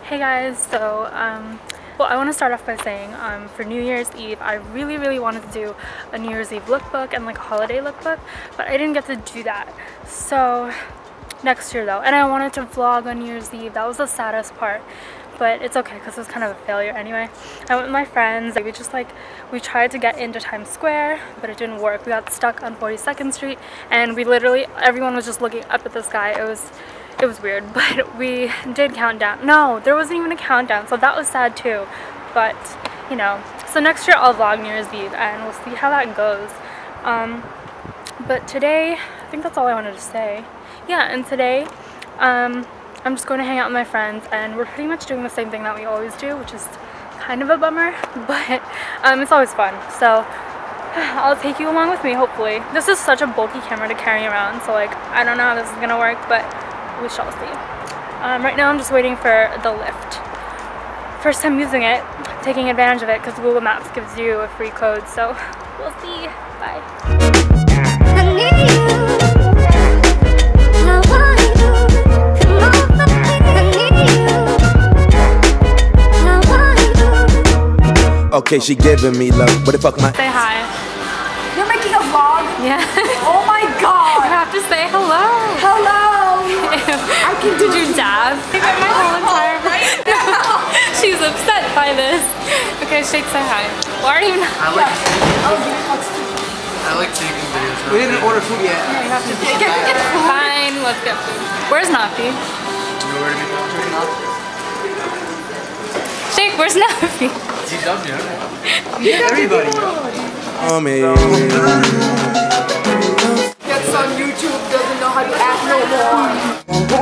Hey guys, so well, I want to start off by saying for New Year's Eve I really wanted to do a New Year's Eve lookbook and like a holiday lookbook, but I didn't get to do that. So next year though, and I wanted to vlog on New Year's Eve. That was the saddest part, but it's okay because it was kind of a failure anyway. I went with my friends. We tried to get into Times Square, but it didn't work. We got stuck on 42nd Street and we literally, everyone was just looking up at the sky. It was weird, but we did count down. No, there wasn't even a countdown, so that was sad too. But, you know, so next year I'll vlog New Year's Eve and we'll see how that goes. But today, I think that's all I wanted to say. Yeah, and today, I'm just going to hang out with my friends and we're pretty much doing the same thing that we always do, which is kind of a bummer, but it's always fun. So I'll take you along with me, hopefully. This is such a bulky camera to carry around, so like, I don't know how this is gonna work, but we shall see. Right now I'm just waiting for the Lyft. First time using it, taking advantage of it because Google Maps gives you a free code, so we'll see. Bye. Okay, she giving me love, but the fuck my... Say hi. You're making a vlog? Yeah. Oh my god! You have to say hello. Hello! Did you dab? My whole entire She's upset by this. Okay, Shake, say hi. Why are you not? I like taking videos. We didn't order food yet. You have to get food. Fine, let's get food. Where's Nafi? Nowhere to be found. Shake, where's Nafi? Yeah, everybody. Oh man. Gets on YouTube, doesn't know how to act no more.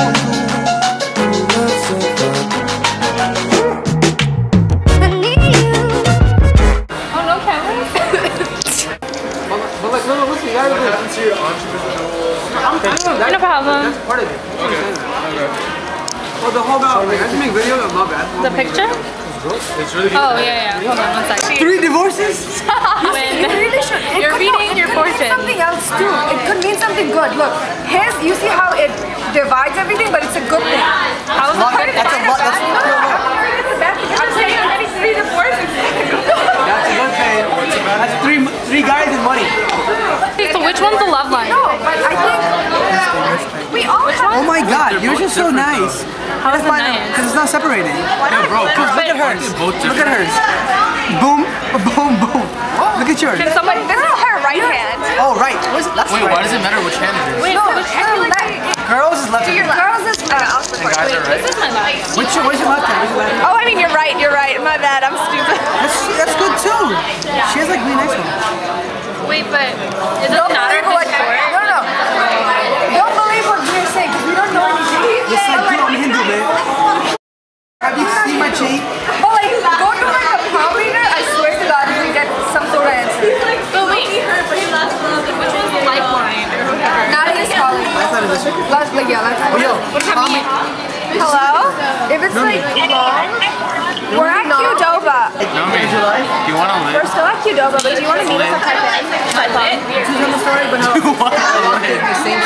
Oh, no cameras? But like, no, listen, you gotta What happened to your entrepreneurial? No problem. That's part of it. Okay. Well, the whole about, like, I can make videos, I'm not bad. The picture? It's really good. Oh, yeah. Hold on one second. 3 divorces? When You really should. you're reading your fortune. Something else too. It could mean something good. Look, his, you see how it divides everything, but it's a good thing. How is it hard to That's a find lot, out? that's pure love. I'm saying I'm getting 3 divorces. That's a good thing. That's three guys and money. Okay, so which one's the love line? No, but I think we all have. Oh my god, yours is so nice. How is it nice? Because it's not separated. No, bro, Look at hers. both Look at hers. Boom, boom, boom. Look at yours. Can somebody... This is her right hand. Oh, right. Where's it? That's Wait, right. why does it matter which hand it is? Wait, No, so which Girls is left. Girls is And guys are right? This is my left. Where's your left hand? Where's your left hand? Oh, I mean, you're right. My bad. I'm stupid. That's good too. She has like really nice ones. Wait, but it doesn't matter if it's short? No. Don't believe what we're saying because we don't know anything. It's like you on Hindu, man. Have you seen my cheek? But like, go to like a palm reader, I swear to God, you get some sort of answer. But wait, which one's the lifeline or whatever? Nadia is calling. Let's like, yeah, let's Yo, Call me. Hello? If it's like long, we're at Qdoba. No, man. Do you want to We're live? still at Qdoba, but do you want to meet us at Taipei? she's on the story, but no. You want a lid?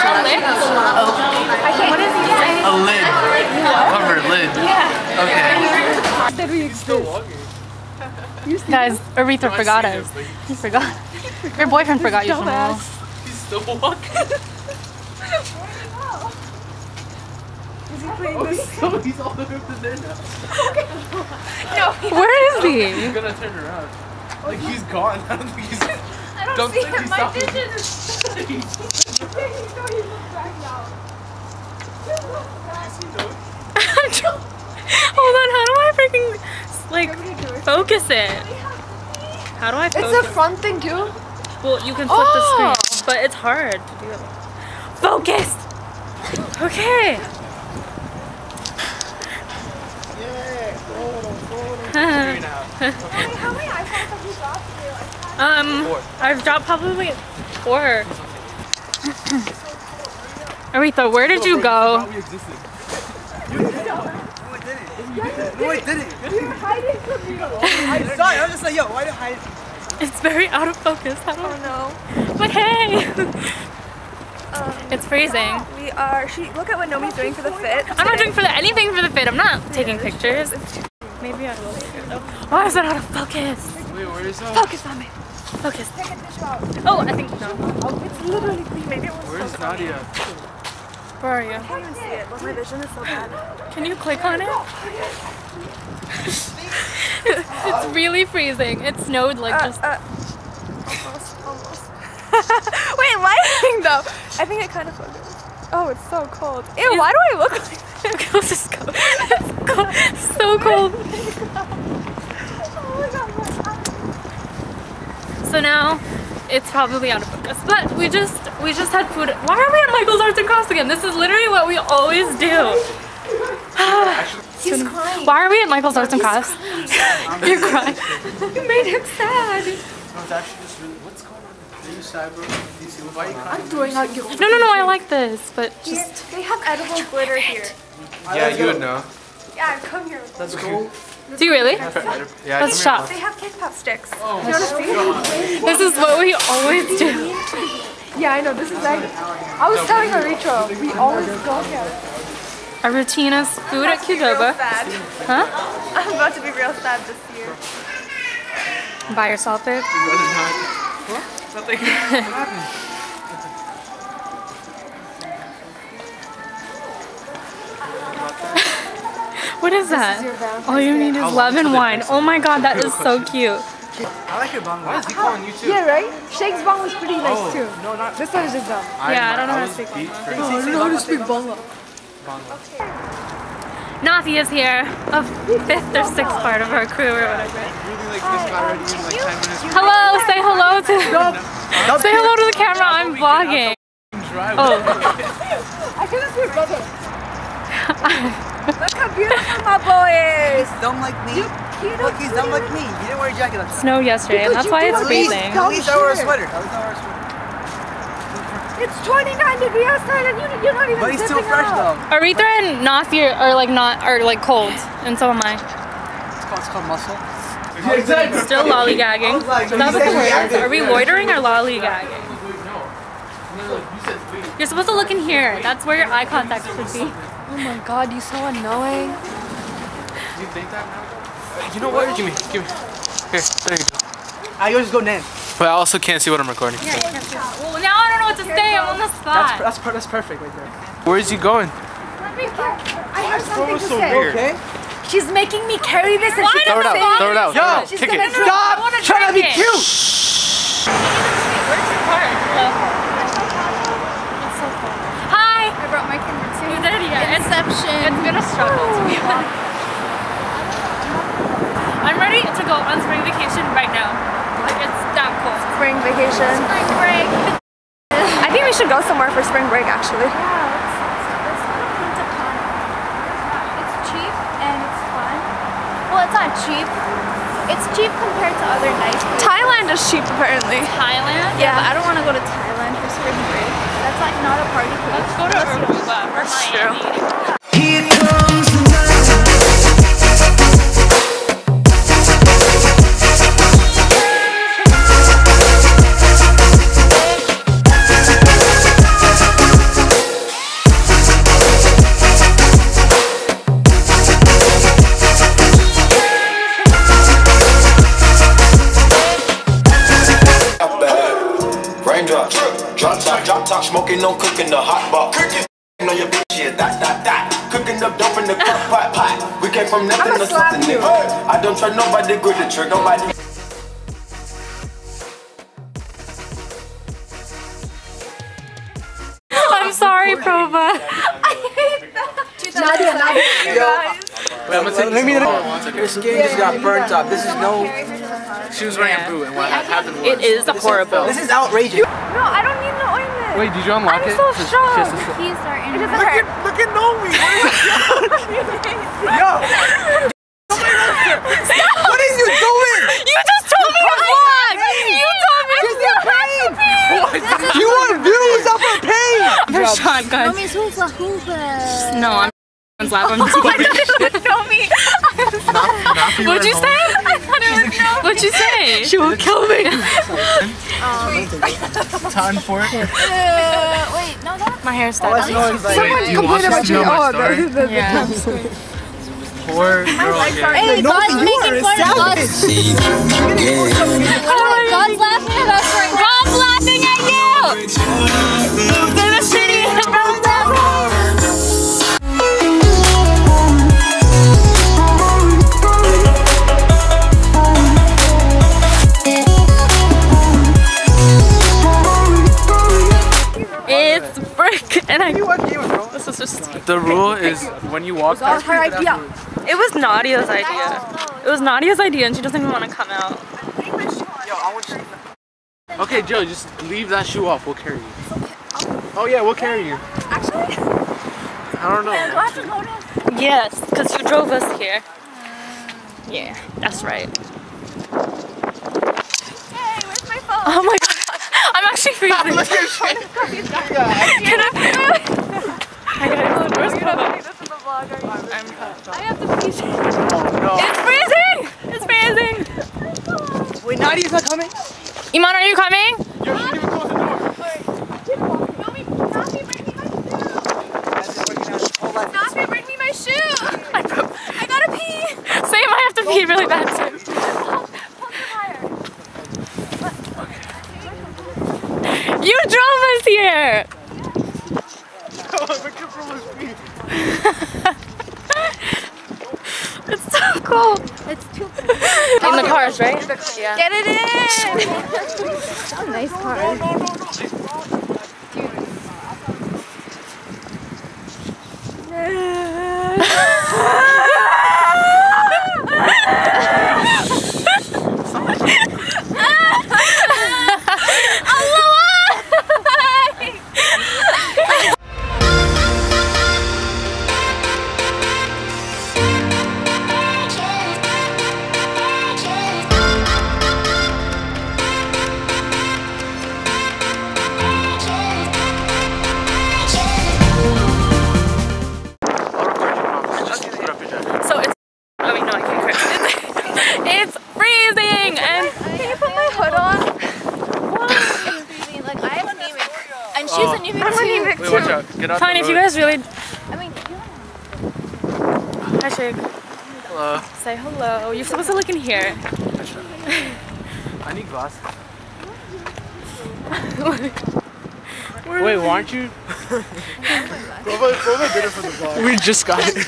I can't. What is it? A lid. Cover lid. Yeah. Okay. Guys, Aretha forgot us. He forgot. Your boyfriend forgot you from home. He's still walking. Is he playing this? So he's all the way up to there now. No. Where is he? He's gonna turn around. Like he's gone. I don't think he's. I Don't see think him. he's My stopping. vision is. He looks back now. Hold on, how do I freaking like focus it? How do I focus? It's a front thing too. Well, you can flip the screen, but it's hard to do it. Focus! Okay. How many iPhones have you dropped? I've dropped probably 4. Aretha, where did you go? No, I didn't. You're hiding from me. I'm sorry. I was just like, yo, why do you hide? It's very out of focus. I don't know. No. But hey! It's freezing. We are. Look at what Nomi's doing for the fit. I'm not doing anything for the fit. I'm not taking pictures. Maybe I will later though. Why is it out of focus? Wait, where is that? Focus on me. Focus. Take a tissue out. Oh, I think no. It's literally clean. Maybe it was. Where's Nadia? Where are you? I can't even see it. My vision is so bad. Can you click on it? It's really freezing. It snowed like just. Almost. Wait, lighting though. I think it kind of focused. Oh, it's so cold. Ew, why do I look like this? Okay, let's just go. It's cold. It's so cold. Oh my god. So now it's probably out of focus. But we just had food. Why are we at Michael's Arts and Crafts again? This is literally what we always do. He's crying. Why are we at Michael's Arts and Crafts? You're crying. You made him sad. No, it's actually just really. What's going on? Are you sad, bro? Do you see why you crying? I'm throwing out your. No, I like this, but just. They have edible glitter here. Yeah, you would know. Yeah, come here. Let's go. Do you really? Yeah, Let's shop. They have Kit Pop sticks. Oh, you want to see? This is what we always do. Yeah, I know. This is like. I was telling Aritra, we always go here. Our routine is food at Qdoba. Huh? I'm about to be real sad this year. Buy yourself it. What? Nothing. What happened? What is that? All you need is love and wine. Oh my god, that is so cute. I like your bang. Why is he calling you too? Yeah, right? Shake's bong was pretty nice too. No, not. This one is just dumb. Yeah, I don't know how to speak Bangla. Nafi is here, a fifth or sixth part of our crew or whatever. Really like this guy already in like 10 minutes. Hello, say hello to say hello to the camera. I'm vlogging. Oh, I couldn't see your brother. Look how beautiful my boy is. Dumb like me. Look, he's dumb like me. He didn't wear a jacket. snowed yesterday, and that's why it's freezing. At least I wore a sweater. It's 29 degrees outside and you're not even But he's still zipping fresh up. though. Aretha and Nafi are like cold, and so am I. It's called muscle. Yeah, exactly. Still lollygagging. That's what the word is. Are we loitering or lollygagging? You're supposed to look in here. That's where your eye contact should be. Oh my god, you're so annoying. You think that now? You know what? Give me. Here, there you go. I always go Nan. But I also can't see what I'm recording. Well, now I don't know what to say. I'm on the spot. That's perfect right there. Where is he going? I have something to so say. weird. Okay. She's making me carry this and Why she does Throw it the out. Throw it out. Yo, she's Kick gonna it. drop. I wanna Stop trying to be drink it. cute. Where's your part? It's so cold. Hi. I brought my camera too. You did, yeah. Inception. It's been a struggle to be honest. I'm ready to go on spring vacation right now. Like it's that cold. Spring vacation. Spring break. I think we should go somewhere for spring break actually. It's cheap and it's fun. Well, it's not cheap. It's cheap compared to other nice places. Thailand is cheap apparently. Thailand? Yeah, but I don't want to go to Thailand for spring break. That's like not a party place. Let's go to Aruba or Miami. Here comes the night. Raindrops, drop top, smoking, no cooking the hot pot. Cooking on your bitch, yeah, that. Cooking up dope in the crock pot. We came from nothing I'ma to slap something, you. nigga. I don't trust nobody, grip the trick, nobody. I'm sorry, Prova. Nadia. Wait, I'm gonna take Let me. this. Your skin just got burnt up. This is no. She was wearing a boot, and what happened was. It is horrible. This is outrageous. No, I don't need the ointment. Wait, did you unlock I'm it? so Just- strong. just a- Keys are in. It doesn't hurt. Look at Nomi. Yo. What are you doing? You just told me to vlog! You told me to You want views off of pain? for shotgun. Mommy's hoopa hoopa. No, I'm lap. I'm just kidding. Know me. I'm What'd you say? What'd you say? She will kill me. Time for it. Wait, no, that. My hairstyle. Wait, you want us to know my story? Yeah. Poor girl. Hey, God's making fun of us. God's laughing at us right now. God's laughing at you. They're the city. It's brick, and this is just. The rule is when you walk past her idea. It was Nadia's idea. It was Nadia's idea, and she doesn't even want to come out. Okay, Joe, just leave that shoe off. We'll carry you. Oh yeah, we'll carry you. Actually, I don't know. do I have to go down? Yes, because you drove us here. Yeah, that's right. Hey, where's my phone? Oh my god, I'm actually freezing. Can I got the doors closed. This is a vlog. I have to pee. No. It's freezing! It's freezing! Wait, Nadia's not coming? Iman, are you coming? Yo, she didn't even close the door. Nafi, bring me my shoe. I gotta pee. Same, I have to pee really bad too. You drove us here! It's so cold. It's too In the cars, right? Yeah. Get it in. nice car. So it's. Oh wait, no, I can't cry. It's freezing and. Can you put my hood on? Like, I have anemic. And she's anemic too. Anemic Wait, watch out. Get out Fine, the if you road. guys really. I mean, Hi, Shig. Hello. Say hello. You're supposed to look in here. I need glasses. Wait, why aren't you? We just got it.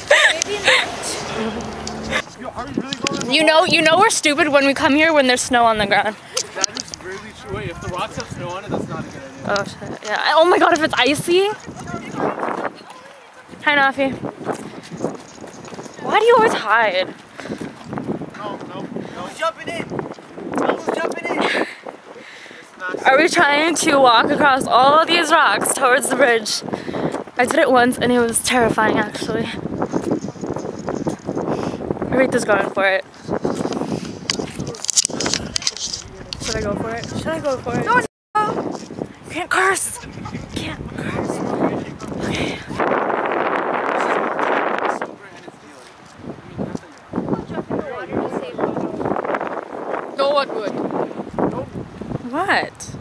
You know we're stupid when we come here when there's snow on the ground. That is really true. Wait, if the rocks have snow on it, that's not a good idea. Oh shit. Yeah. Oh my god, if it's icy. Hi, Nafi. Why do you always hide? No. Who's jumping in? Who's jumping in? Are we trying to walk across all these rocks towards the bridge? I did it once and it was terrifying actually. Rita's going for it. Should I go for it? Should I go for it? No. You can't curse! You can't curse. Okay. no one would. What?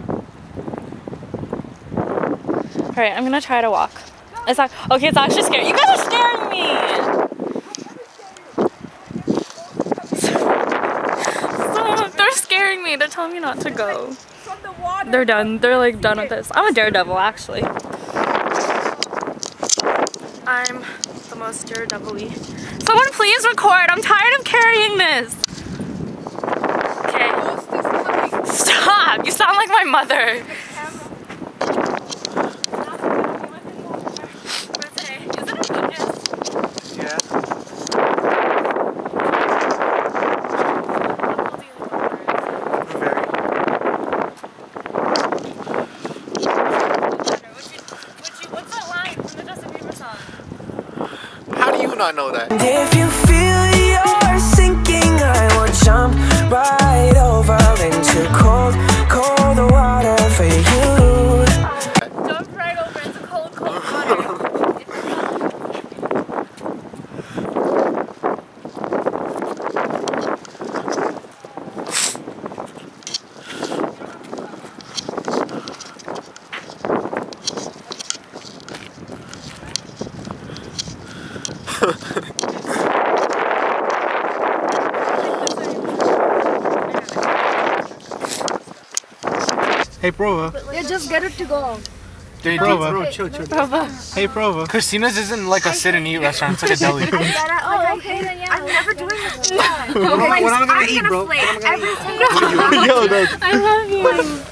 Alright, I'm gonna try to walk. It's not, okay, it's actually scary. You guys are scaring me! They're scaring me. They're telling me not to go. They're done. They're like done with this. I'm a daredevil, actually. I'm the most daredevil-y. Someone please record. I'm tired of carrying this. Okay. Stop. You sound like my mother. Yeah. What's that line from the Justin Bieber song? How do you not know that? If you feel you're sinking, I will jump right over into cold, cold water for you. Jump right over into cold, cold water. Hey, Prova. Yeah, just get it to go. Dude, Prova. Chill. Hey, Prova. Christina's isn't like a sit and eat restaurant. It's like a deli. Oh, okay then, yeah. I'm never doing this before. What am I gonna eat, bro? Every single Yo, that's... I love you.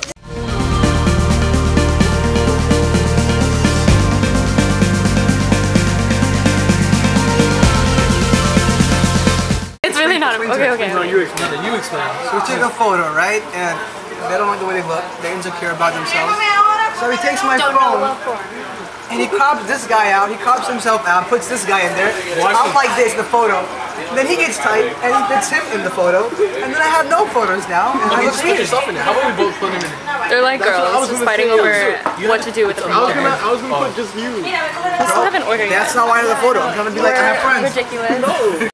It's really not. Okay. No, you explain it. You explain it. So we take a photo, right? And they don't like the way they look. They're insecure about themselves. So he takes my phone and he crops this guy out. He crops himself out, puts this guy in there. I'm like this in the photo. And then he gets tight and he puts him in the photo. And then I have no photos now. And I look Just put weird. yourself in it. How about we both put him in it? They're like girls just fighting over what to do with the picture. I was gonna put just you. I still haven't ordered yet. That's not why I have the photo. I'm trying to be like, I have friends. Ridiculous. No.